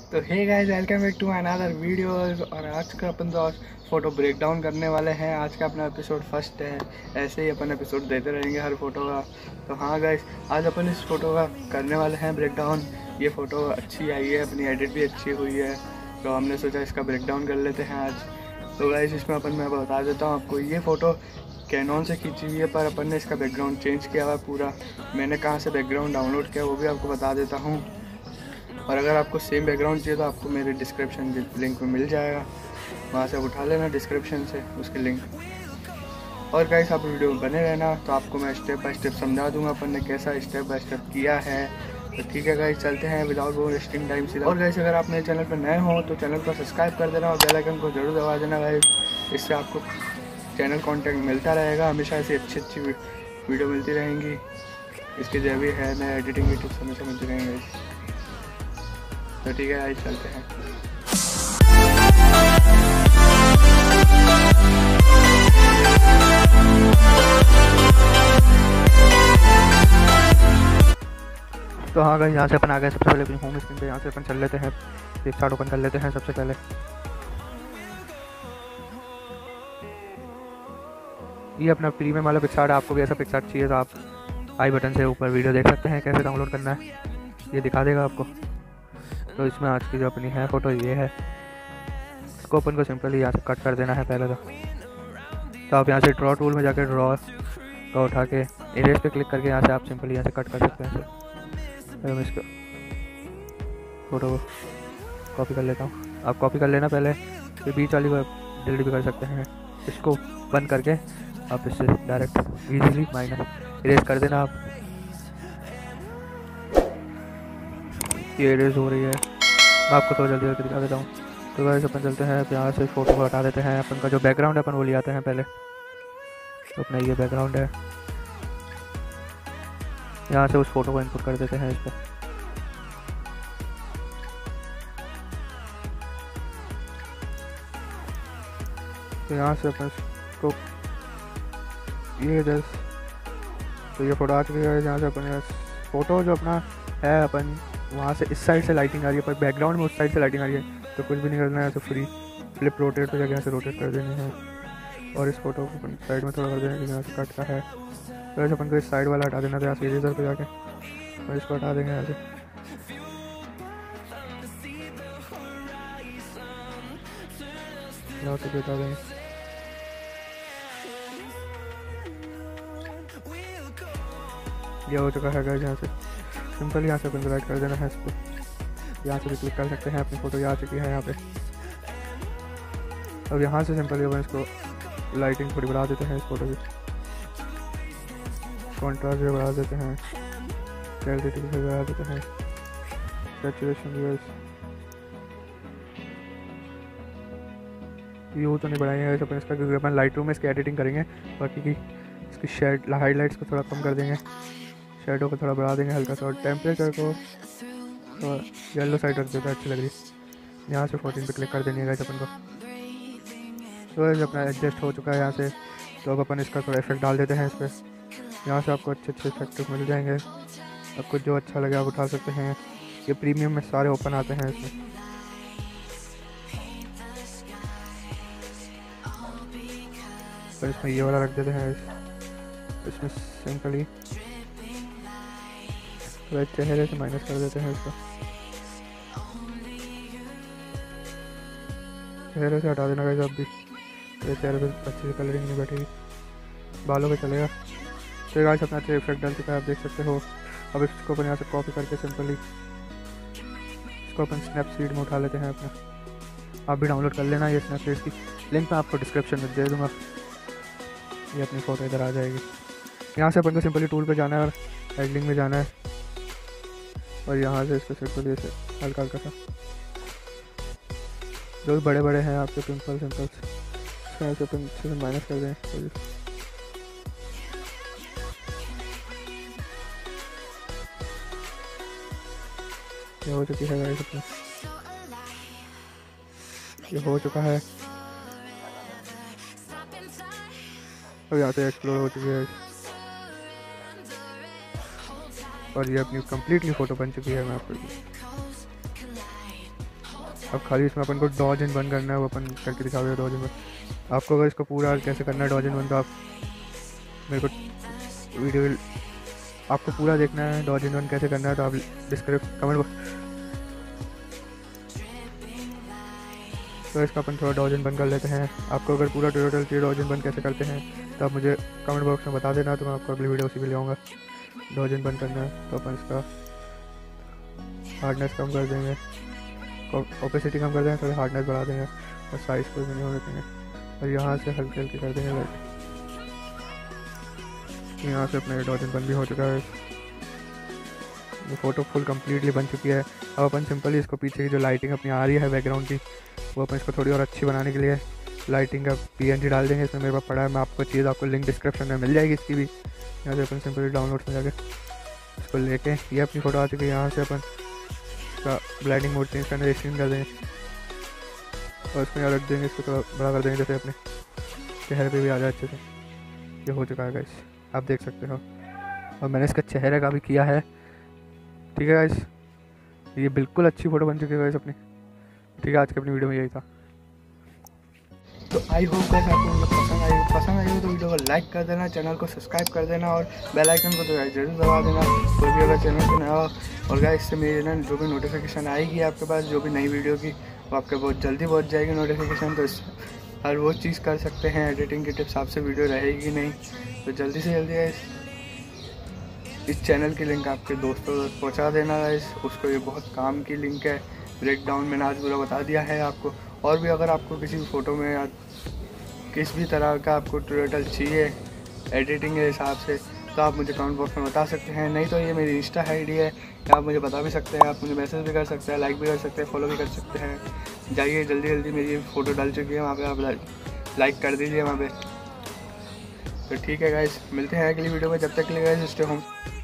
तो hey guys, welcome back to another video. और आज का अपन तो फ़ोटो ब्रेक डाउन करने वाले हैं। आज का अपना एपिसोड फर्स्ट है। ऐसे ही अपन एपिसोड देते रहेंगे हर फोटो का। तो हाँ गाइस, आज अपन इस फ़ोटो का करने वाले हैं ब्रेक डाउन। ये फ़ोटो अच्छी आई है, अपनी एडिट भी अच्छी हुई है, तो हमने सोचा इसका ब्रेक डाउन कर लेते हैं आज। तो गाइस, इसमें मैं बता देता हूँ आपको, ये फ़ोटो कैनॉन से खींची हुई है, पर अपन ने इसका बैकग्राउंड चेंज किया हुआ पूरा। मैंने कहाँ से बैकग्राउंड डाउनलोड किया वो भी आपको बता देता हूँ। और अगर आपको सेम बैकग्राउंड चाहिए तो आपको मेरे डिस्क्रिप्शन लिंक में मिल जाएगा, वहाँ से उठा लेना डिस्क्रिप्शन से उसके लिंक। और गाइस, आप वीडियो में बने रहना, तो आपको मैं स्टेप बाय स्टेप समझा दूंगा अपन ने कैसा स्टेप बाय स्टेप किया है। तो ठीक है गाइस, चलते हैं विदाउट वेस्टिंग टाइम सीधा। और गाइस, अगर आप मेरे चैनल पर नए हो तो चैनल को सब्सक्राइब कर देना और बेल आइकन को जरूर दबा देना गाइस। इससे आपको चैनल कंटेंट मिलता रहेगा, हमेशा ऐसी अच्छी अच्छी वीडियो मिलती रहेंगी। इसके जो भी है नए एडिटिंग की टिप्स हमेशा मिलती रहेंगे। तो ठीक है गाइस, चलते हैं। तो हाँ गाइस, यहाँ से अपन आ गए। सबसे पहले अपनी होम स्क्रीन पे यहाँ से अपन चल लेते हैं, पिक्सार्ट ओपन कर लेते हैं सबसे पहले। ये अपना प्रीमियम वाला पिक्सार्ट है। आपको भी ऐसा पिक्सार्ट चाहिए तो आप आई बटन से ऊपर वीडियो देख सकते हैं कैसे डाउनलोड करना है, ये दिखा देगा आपको। तो इसमें आज की जो अपनी है फ़ोटो ये है। इसको अपन को सिंपली यहाँ से कट कर देना है पहले तो आप यहाँ से ड्रॉ टूल में जाकर ड्रॉ का उठा के इरेज पे क्लिक करके यहाँ से आप सिंपली यहाँ से कट कर सकते हैं। तो मैं इसको फ़ोटो को कॉपी कर लेता हूँ। आप कॉपी कर लेना पहले, फिर बीच वाली को डिलीट भी कर सकते हैं। इसको बंद करके आप इससे डायरेक्ट इजीली माइनस इरेज कर देना। आप ये इरेज हो रही है, मैं आपको तो जल्दी जल्दी दिखा देता हूँ। तो गाइस, अपन चलते हैं यहाँ से फ़ोटो को हटा देते हैं। अपन का जो बैकग्राउंड है अपन वो ले आते हैं पहले। तो अपना ये बैकग्राउंड है, यहाँ से उस फोटो को इनपुट कर देते हैं इस पर। तो यहाँ से अपन इसको ये जस्ट तो ये फ़ोटो आ चुकी है। यहाँ से अपन फ़ोटो जो अपना है अपन वहाँ से इस साइड से लाइटिंग आ रही है, पर बैकग्राउंड में उस साइड से लाइटिंग आ रही है। तो कुछ भी नहीं करना है, ऐसे फ्री फ्लिप रोटेट पे जाके यहाँ से रोटेट कर देनी है। और इस फोटो को अपन साइड में थोड़ा कर देना है, यहाँ से कट का है। तो ऐसे अपन को इस साइड वाला हटा देना था, यहाँ से इरेजर पे जाके और इसको हटा देंगे यहाँ से। यहाँ से हटा देंगे। ये हो चुका है गाइस। यहाँ से सिंपल यहाँ से अपन को राइट कर देना है इसको। यहाँ से भी क्लिक कर सकते हैं, अपनी फ़ोटो आ चुकी है यहाँ पे। अब यहाँ से सिंपली अपन इसको लाइटिंग थोड़ी बढ़ा देते हैं इस फोटो की, कॉन्ट्रास्ट भी बढ़ा देते हैं, क्लैरिटी भी बढ़ा देते हैं, सैचुरेशन भी व्यू तो नहीं बढ़ाएंगे अपन इसका, क्योंकि अपन लाइट रूम में इसकी एडिटिंग करेंगे। बाकी की इसकी शेड हाईलाइट्स को थोड़ा कम कर देंगे, शेडो को थोड़ा बढ़ा देंगे हल्का सा, और टेम्परेचर को तो येलो साइड रख देता है, अच्छी लग रही है। यहाँ से 14 पे क्लिक कर देनी है गाइस अपन को। तो अपना एडजस्ट हो चुका है यहाँ से। तो अब अपन इसका थोड़ा इफेक्ट डाल देते हैं इस पर। यहाँ से आपको अच्छे अच्छे इफेक्ट मिल जाएंगे, आपको जो अच्छा लगे आप उठा सकते हैं। ये प्रीमियम में सारे ओपन आते हैं इसमें। तो इसमें ये वाला रख देते हैं, इसमें सिंपली चेहरे से माइनस कर देते हैं इसको, चेहरे से हटा देना गाइस। अब भी तो चेहरे पे अच्छी से कलरिंग नहीं बैठेगी, बालों पे चलेगा। तो गाइस, अपना अच्छा इफेक्ट डाल चुका है, आप देख सकते हो। अब इसको अपन यहाँ से कॉपी करके सिंपली इसको अपन स्नैपसीड में उठा लेते हैं अपना। आप भी डाउनलोड कर लेना ये स्नैपसीड की लिंक मैं आपको डिस्क्रिप्शन में दे दूँगा। ये अपनी फ़ोटो इधर आ जाएगी। यहाँ से अपन को सिंपली टूल पे जाना है और एडिटिंग में जाना है, और यहाँ से इसको सिंपली ऐसे हल्का हल्का सा जो भी बड़े बड़े हैं आपके पिंपल्स ऐसे अपन अच्छे से माइनस कर दें। ये हो चुकी है गाइस अपनी, ये हो चुका है। अब यहाँ से एक्सप्लोर हो चुकी है और ये अपनी कम्प्लीटली फ़ोटो बन चुकी है। मैं आपको अब खाली इसमें अपन को डॉज एंड बन करना है, वो अपन करके दिखाओगे डॉज एंड बन। आपको अगर इसको पूरा कैसे करना है डॉज एंड बन, तो आप मेरे को वीडियो आपको पूरा देखना है डॉज एंड बन कैसे करना है, तो आप कमेंट बॉक्स। तो इसका अपन थोड़ा डॉज एंड बन कर लेते हैं। आपको अगर पूरा ट्यूटोरियल चाहिए डॉज एंड बन कैसे करते हैं, तो आप मुझे कमेंट बॉक्स में बता देना, तो मैं आपको अगली वीडियो उसी में ले आऊँगा। डॉज एंड बन करना है तो अपन इसका हार्डनेस कम कर देंगे, ओपेसिटी कम कर देंगे, थोड़ी हार्डनेस बढ़ा देंगे और साइज़ को मिनिमम रखेंगे और यहाँ से हल्के हल्के कर देंगे लाइट। यहाँ से अपने डॉज एंड बन भी हो चुका है। ये फ़ोटो फुल कम्प्लीटली बन चुकी है। अब अपन सिंपली इसको पीछे की जो लाइटिंग अपनी आ रही है बैकग्राउंड की, वो अपन इसको थोड़ी और अच्छी बनाने के लिए लाइटिंग का PNG डाल देंगे। इसमें मेरे पास पड़ा है, मैं आपको चीज़ आपको लिंक डिस्क्रिप्शन में मिल जाएगी इसकी भी। यहाँ से अपन सिंपली डाउनलोड में जाके इसको लेके, ये अपनी फ़ोटो आ चुकी है। यहाँ से अपन इसका ब्लाइंडिंग मोड चेंज करने रेस्ट्रिक्ट कर देंगे और इसमें यहाँ रख देंगे, इसको थोड़ा बड़ा कर देंगे जैसे अपने चेहरे पे भी आ जाए अच्छे से। ये हो चुका है गाइस, आप देख सकते हो। और मैंने इसका चेहरे का भी किया है, ठीक है गाइस। ये बिल्कुल अच्छी फ़ोटो बन चुकी है गाइस अपनी। ठीक है, आज की अपनी वीडियो में यही था। तो आई होप गाइस आपको वीडियो पसंद आई हो तो वीडियो को लाइक कर देना, चैनल को सब्सक्राइब कर देना और बेल आइकन को तो जरूर दबा देना, कोई भी अगर चैनल को नया हो। और गाइस इससे मेरे ना जो भी नोटिफिकेशन आएगी आपके पास, जो भी नई वीडियो की, वो आपके बहुत जल्दी पहुंच जाएगी नोटिफिकेशन। तो हर वो चीज़ कर सकते हैं, एडिटिंग की टिप्स आपसे वीडियो रहेगी नहीं। तो जल्दी से जल्दी गाइस इस चैनल की लिंक आपके दोस्तों तक पहुँचा देना गाइस, उसको ये बहुत काम की लिंक है। ब्रेकडाउन मैंने आज पूरा बता दिया है आपको। और भी अगर आपको किसी भी फ़ोटो में या किस भी तरह का आपको ट्यूटोरियल चाहिए एडिटिंग के हिसाब से, तो आप मुझे कमेंट बॉक्स में बता सकते हैं। नहीं तो ये मेरी इंस्टा ID है, आप मुझे बता भी सकते हैं, आप मुझे मैसेज भी कर सकते हैं, लाइक भी कर सकते हैं, फॉलो भी कर सकते हैं। जाइए जल्दी जल्दी, मेरी फ़ोटो डल चुकी है वहाँ पे, आप लाइक कर दीजिए वहाँ पे। तो ठीक है गाइस, मिलते हैं अगली वीडियो में। जब तक के लिए गाइस स्टे होम।